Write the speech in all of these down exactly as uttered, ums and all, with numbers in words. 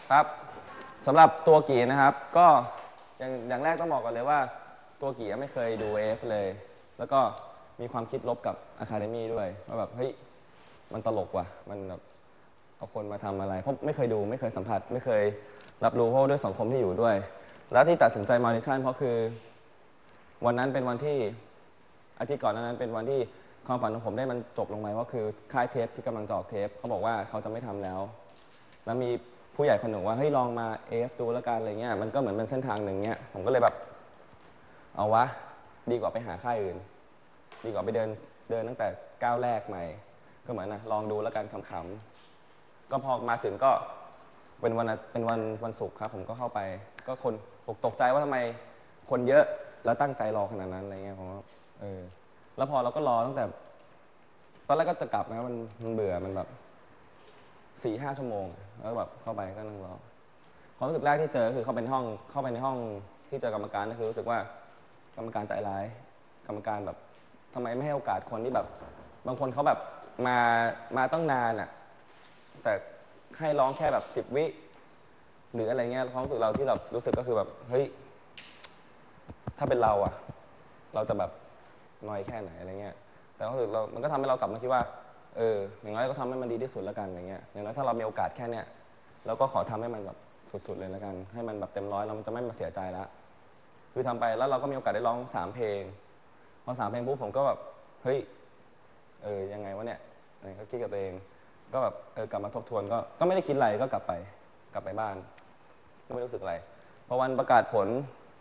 ครับสำหรับตัวกี่นะครับก็อย่างอย่างแรกต้องบอกก่อนเลยว่าตัวกี่ไม่เคยดู เอ เอฟ เลยแล้วก็มีความคิดลบกับ Academy ด้วยว่าแบบเฮ้ยมันตลกว่ะมันแบบเอาคนมาทำอะไรเพราะไม่เคยดูไม่เคยสัมผัสไม่เคยรับรู้เพราะด้วยสังคมที่อยู่ด้วยแล้วที่ตัดสินใจมาออดิชั่นเพราะคือวันนั้นเป็นวันที่อาทิตย์ก่อนนั้นเป็นวันที่ความฝันของผมได้มันจบลงไปว่าคือค่ายเทปที่กำลังจะออกเทปเขาบอกว่าเขาจะไม่ทำแล้วแล้วมีผู้ใหญ่คนหนึ่งว่าเฮ้ยลองมา เอ เอฟ ดูแล้วกันอะไรเงี้ยมันก็เหมือนเป็นเส้นทางหนึ่งเงี้ยผมก็เลยแบบเอาวะดีกว่าไปหาค่ายอื่นดีกว่าไปเดินเดินตั้งแต่ก้าวแรกใหม่ก็เหมือนนะลองดูแล้วกันขำๆก็พอมาถึงก็เป็นวันเป็นวันวันศุกร์ครับผมก็เข้าไปก็คนตกใจว่าทำไมคนเยอะแล้วตั้งใจรอขนาดนั้นอะไรเงี้ยผมว่าเออแล้วพอเราก็รอตั้งแต่ตอนแรกก็จะกลับนะมันมันเบื่อมันแบบสี่ห้าชั่วโมงแล้วแบบเข้าไปก็นั่งรอความรู้สึกแรกที่เจอคือเข้าไปในห้องเข้าไปในห้องที่เจอกรรมการก็คือรู้สึกว่ากรรมการใจร้ายกรรมการแบบทำไมไม่ให้โอกาสคนที่แบบบางคนเขาแบบมามาต้องนานอ่ะแต่ให้ร้องแค่แบบสิบวิหรืออะไรเงี้ยความรู้สึกเราที่เรารู้สึกก็คือแบบเฮ้ยถ้าเป็นเราอ่ะเราจะแบบน้อยแค่ไหนอะไรเงี้ยแต่ความรู้สึกเรามันก็ทำให้เรากลับมาคิดว่าเอออย่างน้อยก็ทำให้มันดีที่สุดแล้วกันอะไรเงี้ยอย่างน้อยถ้าเรามีโอกาสแค่เนี้ยเราก็ขอทำให้มันแบบสุดๆเลยแล้วกันให้มันแบบเต็มร้อยเราจะไม่มาเสียใจละคือทำไปแล้วเราก็มีโอกาสได้ร้องสามเพลงพอสามเพลงปุ๊บผมก็แบบเฮ้ยเออยังไงวะเนี่ยก็คิดกับตัวเองก็แบบเออกลับมาทบทวนก็ก็ไม่ได้คิดอะไรก็กลับไปกลับไปบ้านก็ไม่รู้สึกอะไรพอวันประกาศผล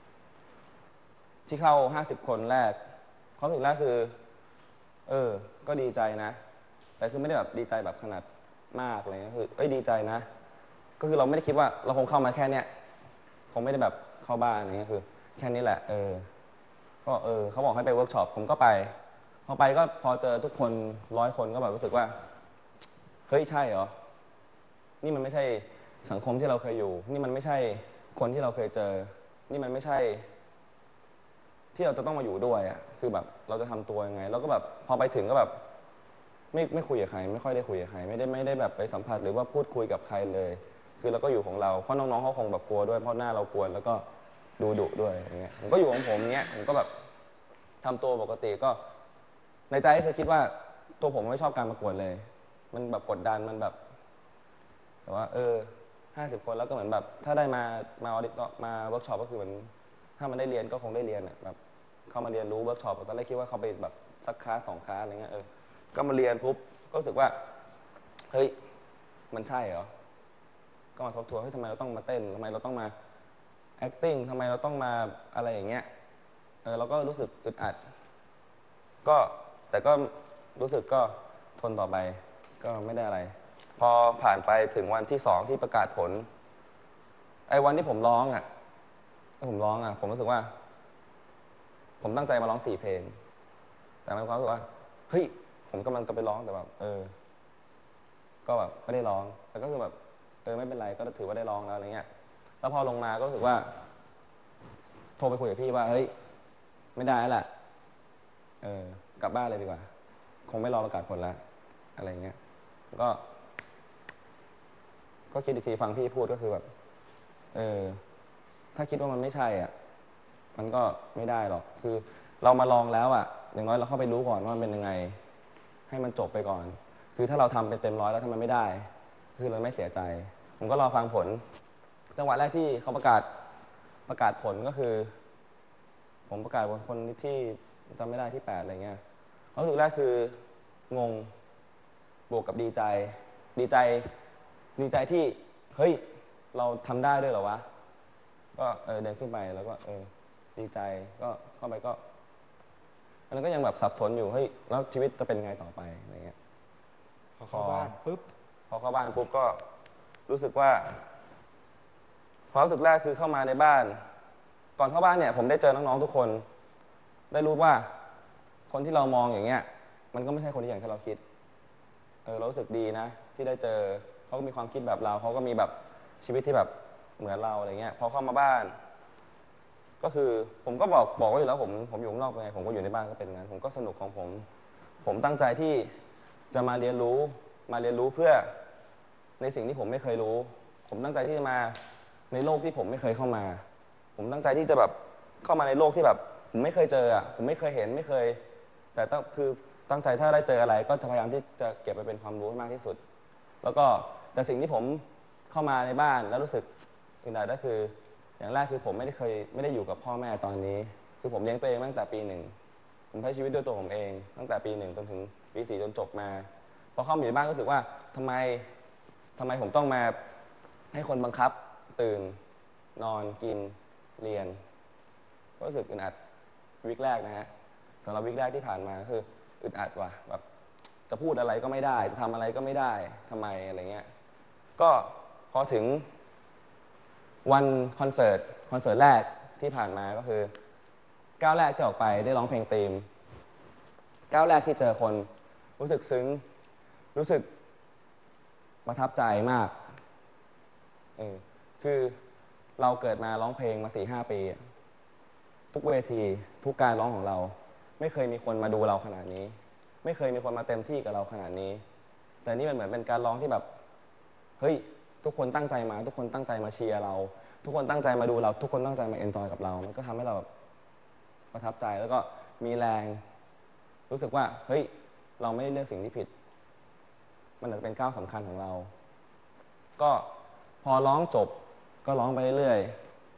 ที่เข้าห้าสิบคนแรกความรู้สึกแรกคือเออก็ดีใจนะแต่คือไม่ได้แบบดีใจแบบขนาดมากอะไรเงี้ยคือเอ้ยดีใจนะก็คือเราไม่ได้คิดว่าเราคงเข้ามาแค่เนี้ยคงไม่ได้แบบเข้าบ้านอะไรเงี้ยคือแค่นี้แหละเออก็เออเขาบอกให้ไปเวิร์กช็อปผมก็ไปพอไปก็พอเจอทุกคนร้อยคนก็แบบรู้สึกว่าเฮ้ยใช่เหรอนี่มันไม่ใช่สังคมที่เราเคยอยู่นี่มันไม่ใช่คนที่เราเคยเจอนี่มันไม่ใช่ที่เราจะต้องมาอยู่ด้วยอ่ะคือแบบเราจะทำตัวยังไงแล้วก็แบบพอไปถึงก็แบบไม่ไม่คุยกับใครไม่ค่อยได้คุยกับใครไม่ได้ไม่ได้แบบไปสัมผัสหรือว่าพูดคุยกับใครเลยคือเราก็อยู่ของเราเพราะน้องๆเขาคงแบบกลัวด้วยเพราะหน้าเรากวนแล้วก็ดูดุด้วยอย่างเงี้ยผมก็อยู่ของผมเงี้ยผมก็แบบทำตัวปกติก็ในใจก็คือคิดว่าตัวผมไม่ชอบการประกวดเลยมันแบบกดดันมันแบบแต่ว่าเออห้าสิบคนแล้วก็เหมือนแบบถ้าได้มามาออดิตมาเวิร์กช็อปก็คือเหมือนถ้ามันได้เรียนก็คงได้เรียนอ่ะแบบเข้ามาเรียนรู้เวิร์กช็อปตอนแรกคิดว่าเขาไปแบบสักคลาสสองคลาสอะไรเงี้ยเออก็มาเรียนปุ๊บก็รู้สึกว่าเฮ้ยมันใช่เหรอก็มาทบทวนเฮ้ยทำไมเราต้องมาเต้นทำไมเราต้องมา acting ทำไมเราต้องมาอะไรอย่างเงี้ยเออเราก็รู้สึกอึดอัดก็แต่ก็รู้สึกก็ทนต่อไปก็ไม่ได้อะไรพอผ่านไปถึงวันที่สองที่ประกาศผลไอ้วันที่ผมร้องอ่ะที่ผมร้องอ่ะผมรู้สึกว่าผมตั้งใจมาร้องสี่เพลงแต่มันความรู้สึกว่าเฮ้ยผมกำลังจะไปร้องแต่แบบเออก็แบบไม่ได้ร้องแต่ก็คือแบบเออไม่เป็นไรก็ถือว่าได้ร้องแล้วอะไรเงี้ยแล้วพอลงมาก็รู้สึกว่าโทรไปคุยกับพี่ว่าเฮ้ยไม่ได้แล้วแหละเออกลับบ้านเลยดีกว่าคงไม่รอประกาศผลแล้วอะไรเงี้ยก็ก็คิดอีกทีฟังพี่พูดก็คือแบบเออถ้าคิดว่ามันไม่ใช่อ่ะมันก็ไม่ได้หรอกคือเรามาลองแล้วอ่ะอย่างน้อยเราเข้าไปรู้ก่อนว่ามันเป็นยังไงให้มันจบไปก่อนคือถ้าเราทำไปเต็มร้อยแล้วถ้ามันไม่ได้คือเราไม่เสียใจผมก็รอฟังผลจังหวะแรกที่เขาประกาศประกาศผลก็คือผมประกาศวันคนที่จำไม่ได้ที่แปดอะไรเงี้ยความรู้สึกแรกคืองงบวกกับดีใจดีใจดีใจที่เฮ้ยเราทำได้ด้วยเหรอวะก็เออเดินขึ้นไปแล้วก็เออดีใจก็เข้าไปก็อันนั้นก็ยังแบบสับสนอยู่เฮ้ยแล้วชีวิตจะเป็นไงต่อไปอะไรเงี้ยพอเข้าบ้านปุ๊บพอเข้าบ้านปุ๊บก็รู้สึกว่าความรู้สึกแรกคือเข้ามาในบ้านก่อนเข้าบ้านเนี่ยผมได้เจอน้องๆทุกคนได้รู้ว่าคนที่เรามองอย่างเงี้ยมันก็ไม่ใช่คนที่อย่างที่เราคิดเออเรารู้สึกดีนะที่ได้เจอเขาก็มีความคิดแบบเราเขาก็มีแบบชีวิตที่แบบเหมือนเราอะไรเงี้ยพอเข้ามาบ้านก็คือผมก็บอกบอกไว้อยู่แล้วผมผมอยู่ข้างนอกไงผมก็อยู่ในบ้านก็เป็นงั้นผมก็สนุกของผมผมตั้งใจที่จะมาเรียนรู้มาเรียนรู้เพื่อในสิ่งที่ผมไม่เคยรู้ผมตั้งใจที่จะมาในโลกที่ผมไม่เคยเข้ามา ผมตั้งใจที่จะแบบเข้ามาในโลกที่แบบผมไม่เคยเจออ่ะผมไม่เคยเห็นไม่เคย แต่ต้องคือตั้งใจถ้าได้เจออะไร ก็จะพยายามที่จะเก็บไปเป็นความรู้ให้มากที่สุด แล้วก็แต่สิ่งที่ผมเข้ามาในบ้านแล้วรู้สึกอึดอัดก็คือ อย่างแรกคือผมไม่ได้เคยไม่ได้อยู่กับพ่อแม่ตอนนี้ คือผมเลี้ยงตัวเองตั้งแต่ปีหนึ่งผมใช้ชีวิตด้วยตัวผมเอง ตั้งแต่ปีหนึ่งจนถึงปีสี่จนจบมาพอเข้ามาอยู่ในบ้านก็รู้สึกว่าทำไมทำไมผมต้องมาให้คนบังคับตื่นนอนกินเรียนก็รู้สึกอึดอัดวิกแรกนะฮะสำหรับวิกแรกที่ผ่านมาคืออึดอัดว่ะแบบจะพูดอะไรก็ไม่ได้จะทำอะไรก็ไม่ได้ทำไมอะไรเงี้ยก็พอถึงวันคอนเสิร์ตคอนเสิร์ตแรกที่ผ่านมาก็คือก้าวแรกที่ออกไปได้ร้องเพลงธีมก้าวแรกที่เจอคนรู้สึกซึ้งรู้สึกประทับใจมากเออคือเราเกิดมาร้องเพลงมาสี่ห้าปีทุกเวทีทุกการร้องของเราไม่เคยมีคนมาดูเราขนาดนี้ไม่เคยมีคนมาเต็มที่กับเราขนาดนี้แต่นี่มันเหมือนเป็นการร้องที่แบบเฮ้ยทุกคนตั้งใจมาทุกคนตั้งใจมาเชียร์เราทุกคนตั้งใจมาดูเราทุกคนตั้งใจมาเอนจอยกับเรามันก็ทำให้เราแบบประทับใจแล้วก็มีแรงรู้สึกว่าเฮ้ยเราไม่ได้เลือกสิ่งที่ผิดมันอาจจะเป็นก้าวสำคัญของเราก็พอร้องจบก็ร้องไปเรื่อย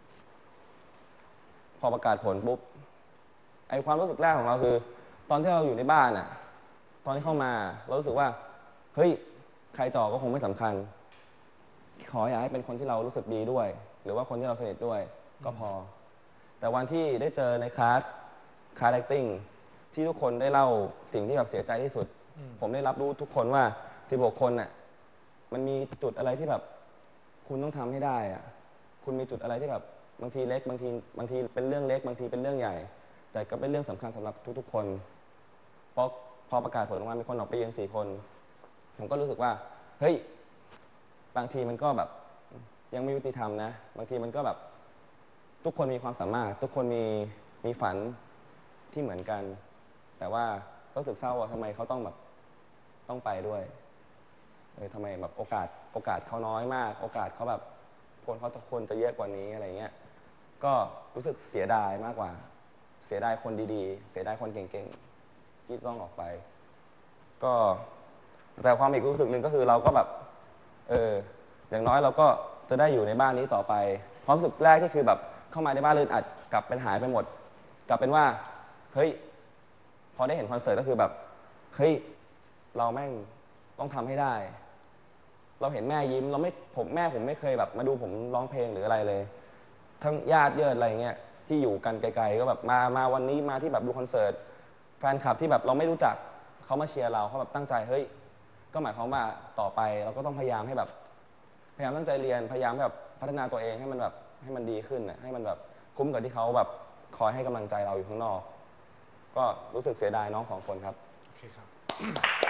ๆพอประกาศผลปุ๊บไอความรู้สึกแรกของเราคือตอนที่เราอยู่ในบ้านอ่ะตอนที่เข้ามาเรารู้สึกว่าเฮ้ยใครจอก็คงไม่สำคัญขออย่าให้เป็นคนที่เรารู้สึกดีด้วยหรือว่าคนที่เราสนิทด้วยก็พอแต่วันที่ได้เจอในคลาสคลาส acting ที่ทุกคนได้เล่าสิ่งที่แบบเสียใจที่สุดผมได้รับรู้ทุกคนว่าสิบหกคนน่ะมันมีจุดอะไรที่แบบคุณต้องทำให้ได้อ่ะคุณมีจุดอะไรที่แบบบางทีเล็กบางทีบางทีเป็นเรื่องเล็กบางทีเป็นเรื่องใหญ่แต่ก็เป็นเรื่องสำคัญสำหรับทุกๆคนเพราะพอประกาศผลออกมามีคนออกไปยืนสี่คนผมก็รู้สึกว่าเฮ้ยบางทีมันก็แบบยังไม่ยุติธรรมนะบางทีมันก็แบบทุกคนมีความสามารถทุกคนมีมีฝันที่เหมือนกันแต่ว่าก็รู้สึกเศร้าว่าทำไมเขาต้องแบบต้องไปด้วยเออทำไมแบบโอกาสโอกาสเขาน้อยมากโอกาสเขาแบบคนเขาจะควรจะเยอะกว่านี้อะไรเงี้ยก็รู้สึกเสียดายมากกว่าเสียดายคนดีๆเสียดายคนเก่งๆที่ต้องออกไปก็แต่ความอีกรู้สึกหนึ่งก็คือเราก็แบบเอออย่างน้อยเราก็จะได้อยู่ในบ้านนี้ต่อไปความรู้สึกแรกที่คือแบบเข้ามาในบ้านลื่นอัดกลับเป็นหายไปหมดกลับเป็นว่าเฮ้ยพอได้เห็นคอนเสิร์ตก็คือแบบเฮ้ยเราแม่งต้องทำให้ได้เราเห็นแม่ยิ้มเราไม่ผมแม่ผมไม่เคยแบบมาดูผมร้องเพลงหรืออะไรเลยทั้งญาติเยิดอะไรเงี้ยที่อยู่กันไกลๆก็แบบมามาวันนี้มาที่แบบดูคอนเสิร์ตแฟนคลับที่แบบเราไม่รู้จักเขามาเชียร์เราเขาแบบตั้งใจเฮ้ยก็หมายความว่าต่อไปเราก็ต้องพยายามให้แบบพยายามตั้งใจเรียนพยายามแบบพัฒนาตัวเองให้มันแบบให้มันดีขึ้นน่ะให้มันแบบคุ้มกับที่เขาแบบคอยให้กำลังใจเราอยู่ข้างนอกก็รู้สึกเสียดายน้องสองคนครับโอเคครับ